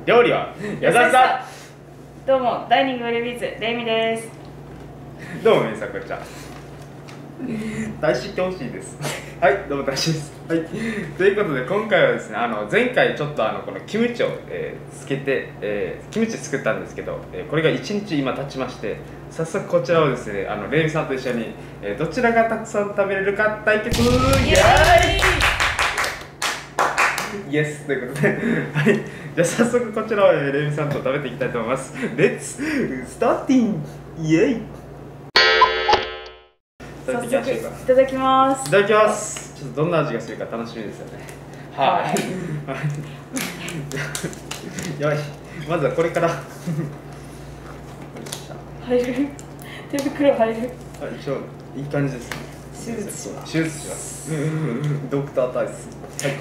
料理は矢沢さどうも、ダイニングレビーズレイミです。 ん。どうも皆さんこんにちは。大志ってほしいです。はい、どうも大志です。はい、ということで今回はですね、前回ちょっとこのキムチを、つけて、キムチ作ったんですけど、これが1日今経ちまして、早速こちらをですね、レイミさんと一緒に、どちらがたくさん食べれるか対決。イエーイイエスということで、はい、じゃあ早速こちらをレイミさんと食べていきたいと思います。レッツスターティンイエイ。 早速いただきます。 いただきます。ちょっとどんな味がするか楽しみですよね。はい。よし、まずはこれから。 入る。手袋入る。 一応いい感じですね。 手術します。 手術します。ドクタータイス。はい。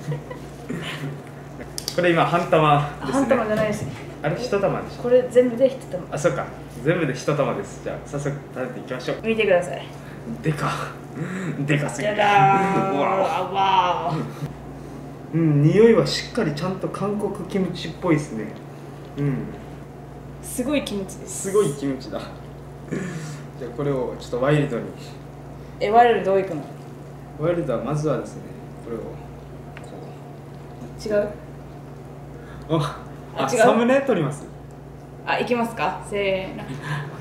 これ今半玉ですね。 半玉じゃないです。 あれ一玉でしょ。 これ全部で一玉。 あ、そうか。全部で一玉です。じゃあ早速食べていきましょう。 見てください。 でかすぎる。 やだー。わー。匂いはしっかりちゃんと韓国キムチっぽいですね。 すごいキムチです。 すごいキムチだ。じゃあこれをちょっとワイルドに。 ワイルドどういくの？ ワイルドはまずはですね、これを違う？ 違う。サムネ撮ります。 いきますか？せーの。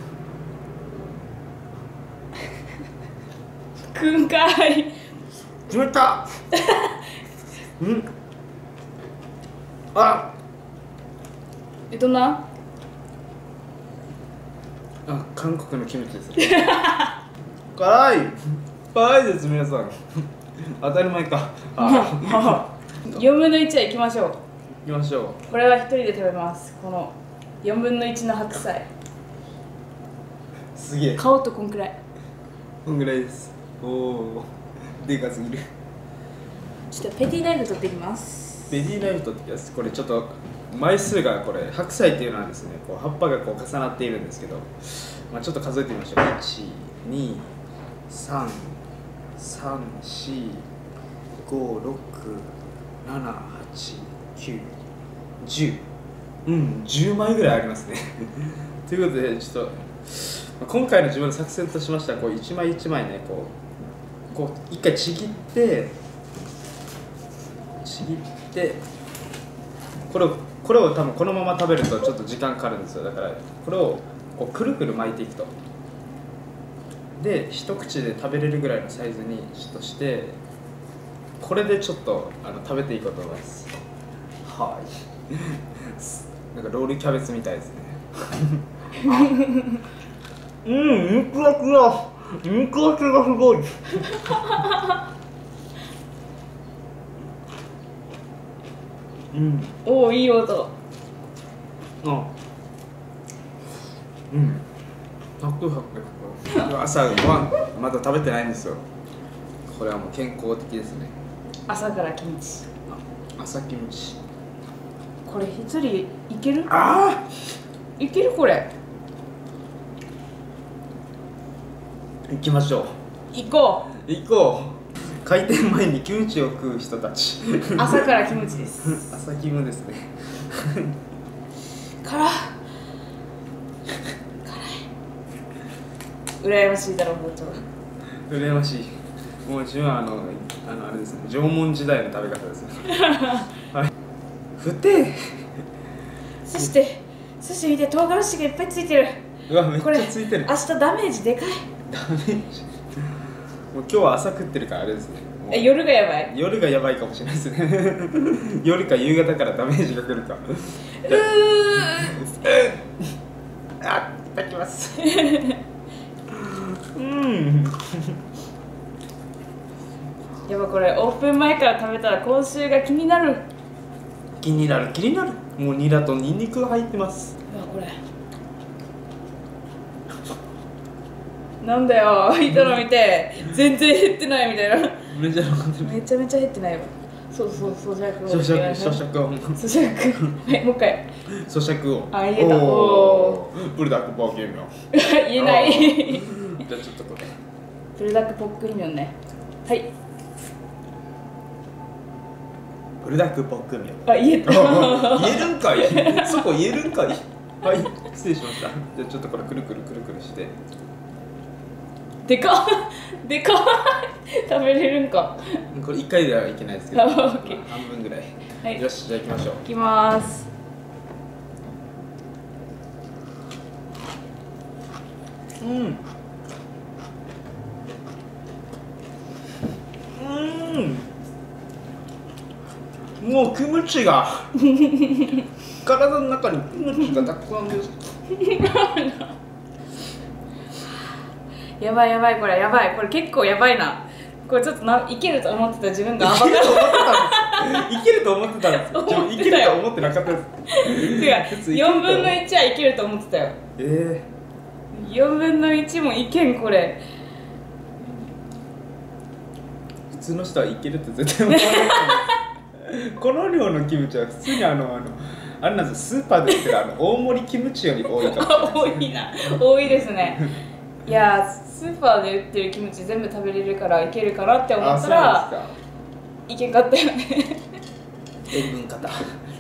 くんかい。 決めた。 どんな？ 韓国のキムチです。辛いです、皆さん。当たり前か。 4分の1はいきましょう。 いきましょう。 これは1人で食べます。この4分の1の白菜。 すげえ。 顔とこんくらい。 こんぐらいです。おお、でかすぎる。 ちょっとペティナイフ取ってきます。 ペティナイフ取ってきます。これちょっと枚数がこれ白菜っていうのはですね、こう葉っぱがこう重なっているんですけど、ちょっと数えてみましょう。1、2、3、3、4、5、6、7、8、9、10。10枚ぐらいありますね。ということでちょっと今回の自分の作戦としましては、こう一枚一枚ね、こう一回ちぎってこれを多分このまま食べるとちょっと時間かかるんですよ。だからこれをこうくるくる巻いていくと、で一口で食べれるぐらいのサイズにして、これでちょっと食べていこうと思います。はい。なんかロールキャベツみたいですね。肉厚だ。肉厚がすごい。 おお、いい音。 朝ご飯まだ食べてないんですよ。これはもう健康的ですね。 朝からキムチ。 朝キムチ。 これ一人いける？いけるこれ。 行きましょう。 行こう。開店前にキムチを食う人たち。 朝からキムチです。 朝キムですね。 辛い。羨ましいだろう、包丁。 羨ましい。もう自分はあれですね、縄文時代の食べ方ですね。はい。ふて。 そして見て、唐辛子がいっぱいついてる。 うわ、めっちゃついてる。 明日ダメージでかい。 ダメージ。もう今日は朝食ってるからあれですね。 夜がやばい。 夜がやばいかもしれないですね。夜か夕方からダメージが来るか。いただきます。 やば、これオープン前から食べたら今週が気になる。 気になる。もうニラとニンニクが入ってます。 これなんだよ、いたの見て全然減ってないみたいな。めちゃめちゃ減ってないわ。そう、咀嚼を。はい、もう一回。 咀嚼を。 言えた。 ブルダックポックイミョン。 言えない。 じゃあちょっとこれ。 ブルダックポックイミョンね。はい。 ブルダックポックミョン。 あ、言えた。 言えるんかい。そこ言えるんかい。はい、失礼しました。じゃあちょっとこれくるくるくるくるして。 でかっでかっ食べれるんか。 これ1回ではいけないですけど、 あ、 まあオッケー。 半分ぐらい。 はい、 よし、じゃあ行きましょう。 いきます。 もうキムチが体の中にキムチがたくさんです。 やばいやばい、これやばい、これ結構やばいな。これちょっといけると思ってた自分がいけると思ってたんです。いけると思ってたんです。いけると思ってなかったです。 違う、4分の1はいけると思ってたよ。4分の1もいけん、これ。 普通の人はいけるって絶対思わない。この量のキムチは普通にあれなんですよ、スーパーで売ってる大盛りキムチより多いかも。 多いな、多いですね。いや、スーパーで売ってるキムチ全部食べれるからいけるかなって思ったらいけんかったよね。 塩分型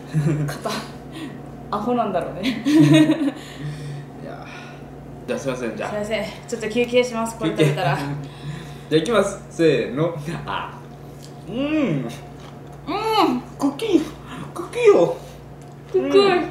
アホなんだろうね。 いや、じゃあすいません、じゃあすいません、ちょっと休憩します、これ食べたら。 じゃあいきます、せーの。クッキーよクックー。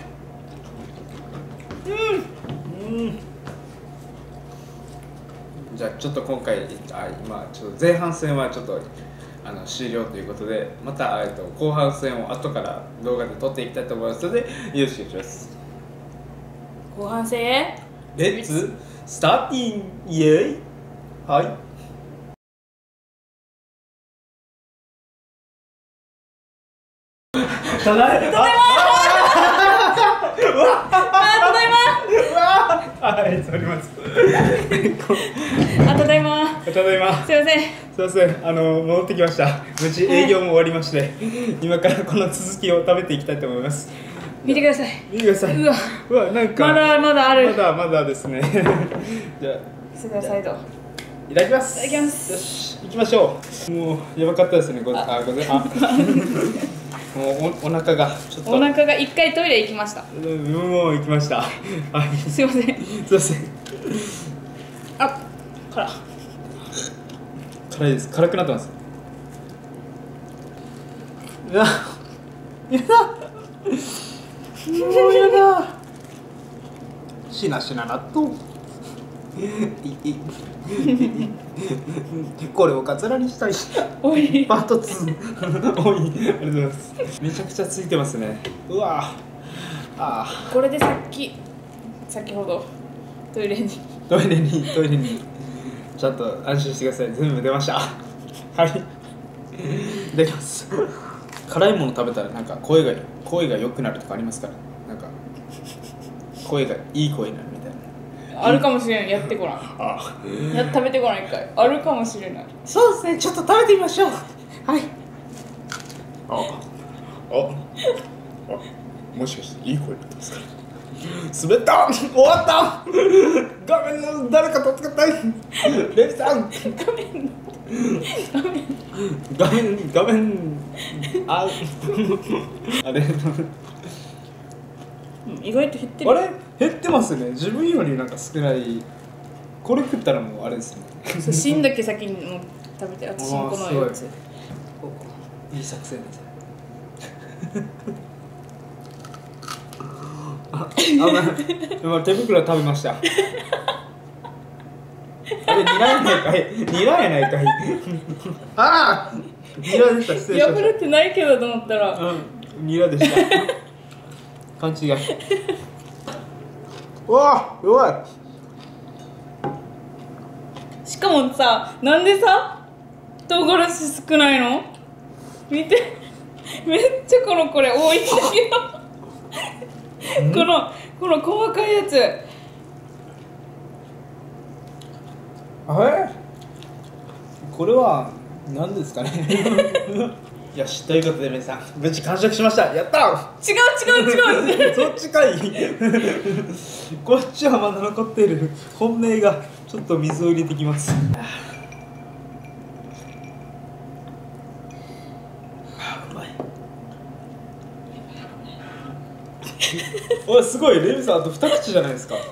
じゃあちょっと今回今ちょっと前半戦はちょっと終了ということで、また後半戦を後から動画で撮っていきたいと思いますので、よろしくお願いします。 後半戦へレッツスターティンイエーイ。はい、ただいま。はい、座ります。 ただいま。 ただいま。 すいません。 すいません、戻ってきました。無事営業も終わりまして、今からこの続きを食べていきたいと思います。 見てください。 見てください。 うわ、 なんかまだある。 まだですね。じゃあ、 すぐサイド。 いただきます。 いただきます。 よし、行きましょう。もうやばかったですね。もうお腹がちょっと。 お腹が一回トイレ行きました。 もう行きました。はい。 すいません。 すいません。辛いです。辛くなってます。やだ。もうやだ。しな納豆。これをカツラにしたい。 おい。 パート2。おい。ありがとうございます。めちゃくちゃついてますね。うわ。 これで先ほどトイレにちゃんと安心してください。全部出ました。はい。いただきます。辛いもの食べたらなんか声が良くなるとかありますから。なんか声がいい声になるみたいな。 あるかもしれない。やってごらん。食べてごらん一回。あるかもしれない。 そうですね。ちょっと食べてみましょう。はい。もしかしていい声になってますか。滑った。終わった。画面の誰か助けたい。レイさん。画面あれ意外と減ってる。 あれ減ってますね。自分よりなんか少ない。これ食ったらもうあれですね。 芯だけ先にも食べて、あと芯このやつ。 いい作戦です。今手袋食べました。あれニラやないかい。ニラでした。失礼しました。 破れてないけどと思ったら、 ニラでした。勘違い。うわ、弱い。 しかもさ、なんでさ唐辛子少ないの？見て、めっちゃこれ多いんだけど。この細かいやつ。 これは何ですかね。よし、ということで皆さん無事完食しました。やったー。 違うそっちかい。こっちはまだ残っている。本命がちょっと水を入れてきます。うまい。 おいすごい、レミさんあと2口じゃないですか。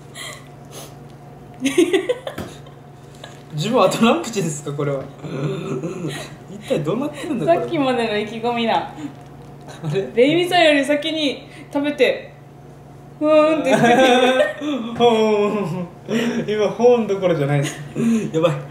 自分あと何口ですかこれは。一体どうなってるんだこれ。 さっきまでの意気込みな。 あれレイミさんより先に食べてふーんって言ってほーん今ほーんどころじゃないです。やばい。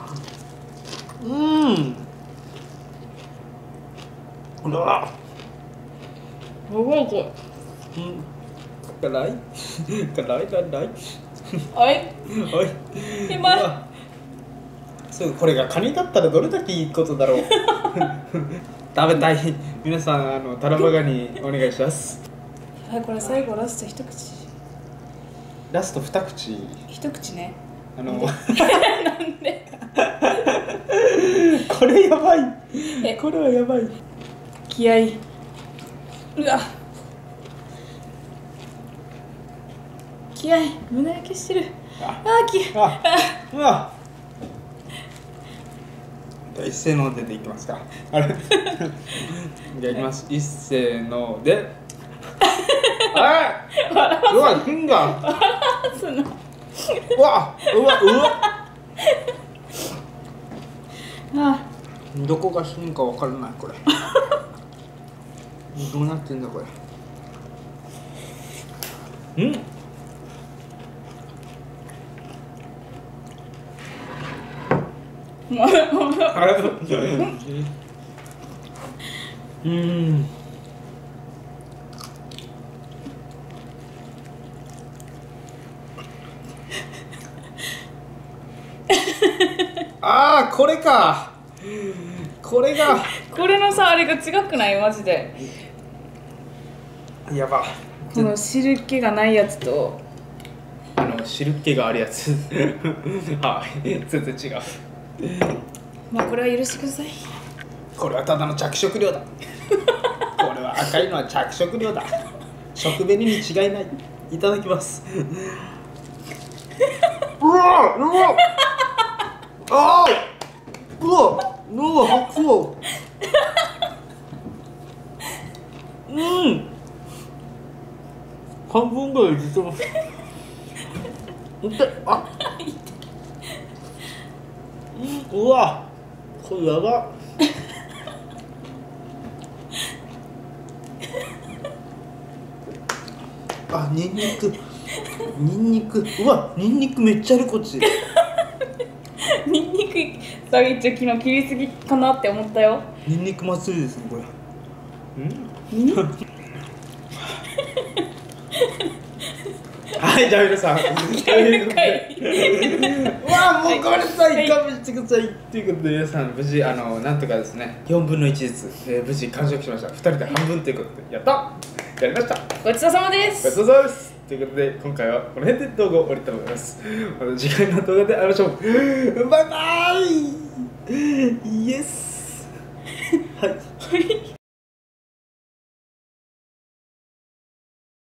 うわすごいこ辛い辛い辛いおいおい今うわそうこれがカニだったらどれだけいいことだろう。食べたい皆さんタラバガニお願いします。 はい、これ最後ラスト一口。 ラスト2口一口ね。 なんでこれやばい。 えこれはやばい。 気合い。うわ気合い胸焼けしてる。 あ気合いうわ一斉のでいきますか。あれじゃあいきます。一斉のであうわフィンガーうわどこが死ぬか分からないこれ。どうなってんだこれ。あれああこれか。これがこれのさあれが違くないマジで。 やば。 この汁気がないやつと汁気があるやつ。はい全然違う。 まあこれは許してください。 これはただの着色料だ。これは赤いのは着色料だ。食紅に違いない。いただきます。うわあうわ白鵬。半分ぐらい出てます。痛い。うわこれやば。ニンニクうわニンニクめっちゃあるこっち。 ニンニクさ一応昨日切りすぎかなって思ったよ。 ニンニク祭りですねこれ。はいじゃあ皆さんうわもうごめんなさい勘弁してください。ということで皆さん無事なんとかですね4分の1ずつ、無事完食しました。2人で半分ということでやったやりました。 ごちそうさまでごす。 ちそうさまです。ということで今回はこの辺で動画を終わりたいと思います。また次回の動画で会いましょう。バイバーイイエスはい